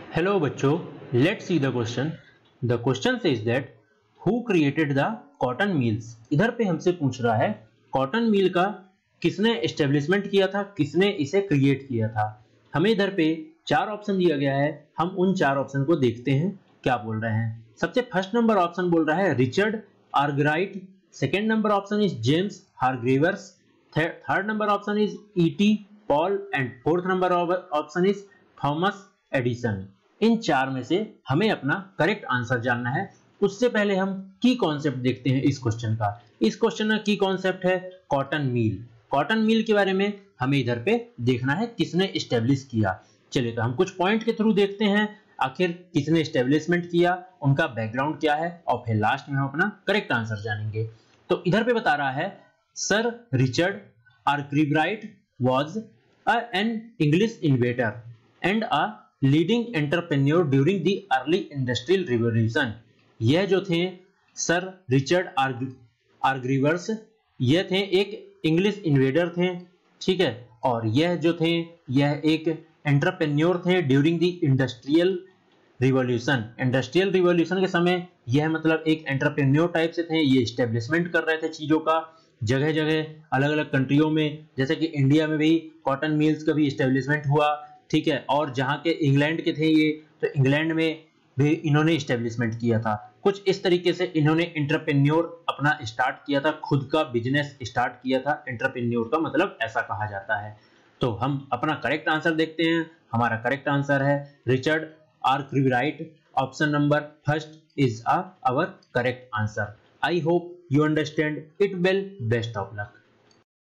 Hello बच्चों, let's see the question. The question says that who created the cotton mills? इधर पे हमसे पूछ रहा है कॉटन मिल का किसने एस्टेब्लिशमेंट किया था, किसने इसे क्रिएट किया था। हमें इधर पे चार ऑप्शन दिया गया है, हम उन चार ऑप्शन को देखते हैं क्या बोल रहे हैं। सबसे फर्स्ट नंबर ऑप्शन बोल रहा है Richard Arkwright, second number option is James Hargreaves, third number option is E.T. Paul and fourth number option is Thomas Edison. इन चार में से हमें अपना करेक्ट आंसर जानना है। उससे पहले हम की कॉन्सेप्ट देखते हैं इस क्वेश्चन का। इस क्वेश्चन का की कॉन्सेप्ट है कॉटन मिल। कॉटन मिल के बारे में हमें इधर पे देखना है किसने एस्टेब्लिश किया। चलिए तो हम कुछ पॉइंट के थ्रू देखते हैं आखिर किसने एस्टेब्लिशमेंट किया, उनका बैकग्राउंड क्या है, और फिर लास्ट में हम अपना करेक्ट आंसर जानेंगे। तो इधर पे बता रहा है sir Richard Arkwright was an English inventor and a leading entrepreneur during the early industrial revolution. यह जो थे सर रिचर्ड आर्कराइट, यह थे एक इंग्लिश इन्वेडर थे, ठीक है, और यह जो थे यह एक एंटरप्रेन्योर थे during the industrial revolution. Industrial revolution के समय यह मतलब एक एंटरप्रेन्योर टाइप से थे, ये एस्टेब्लिशमेंट कर रहे थे चीजों का जगह जगह अलग अलग कंट्रियों में, जैसे कि इंडिया में भी कॉटन मिल्स का भी एस्टेब्लिशमेंट हुआ, ठीक है, और जहां के इंग्लैंड के थे ये, तो इंग्लैंड में भी इन्होंने एस्टेब्लिशमेंट किया था। कुछ इस तरीके से इन्होंने एंटरप्रेन्योर अपना स्टार्ट किया था, खुद का बिजनेस स्टार्ट किया था। एंटरप्रेन्योर का मतलब ऐसा कहा जाता है। तो हम अपना करेक्ट आंसर देखते हैं। हमारा करेक्ट आंसर है Richard Arkwright. Option number first is our correct answer. I hope you understand it well. Best of luck.